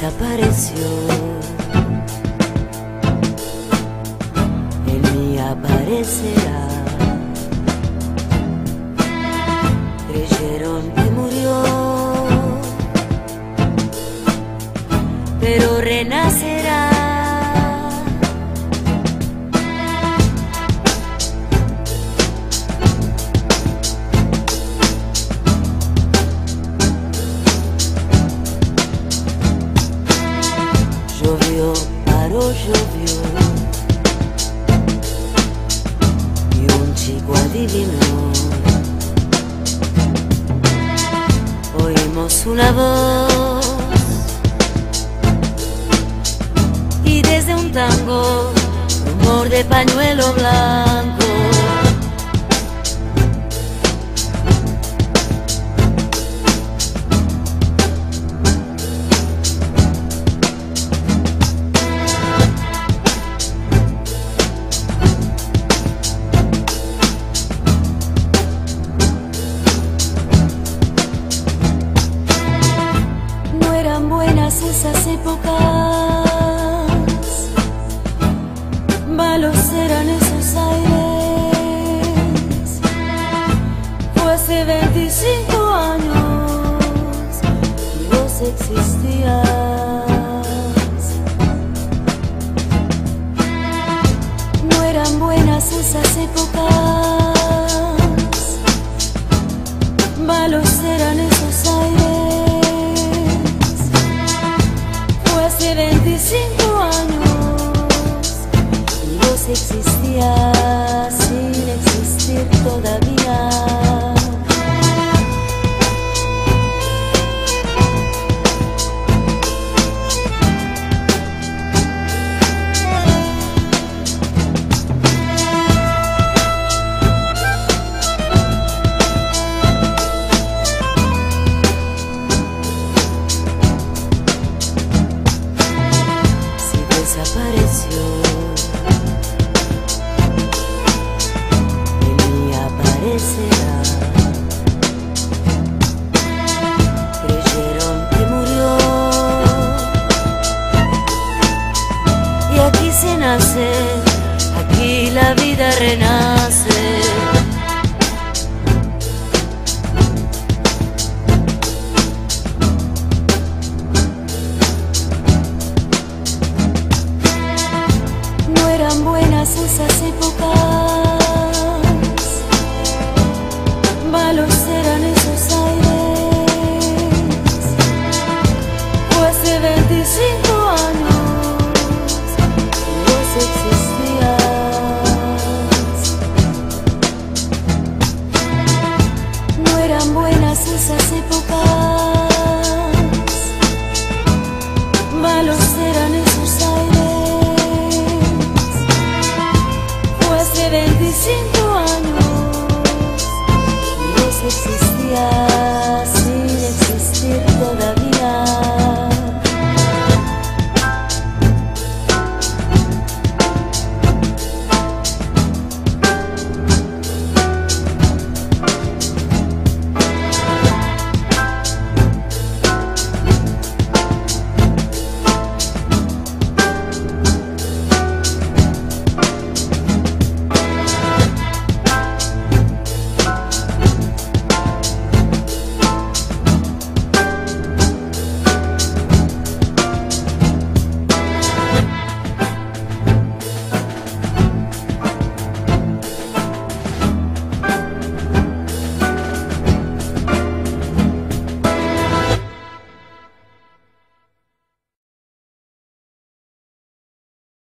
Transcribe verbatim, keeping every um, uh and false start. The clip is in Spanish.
desapareció, en mí aparecerá. Creyeron que murió, pero renacerá. Llovió, paró, llovió, y un chico adivinó. Oímos una voz, y desde un tango, rumor de pañuelo blanco. Esas épocas, malos eran esos aires. Fue hace veinticinco años y vos existías. No eran buenas esas épocas, malos eran esos aires. Hace veinticinco años y vos existías sin existir todavía. Desapareció, en mí aparecerá. Creyeron que murió, y aquí se nace, aquí la vida renace. Buenas esas épocas,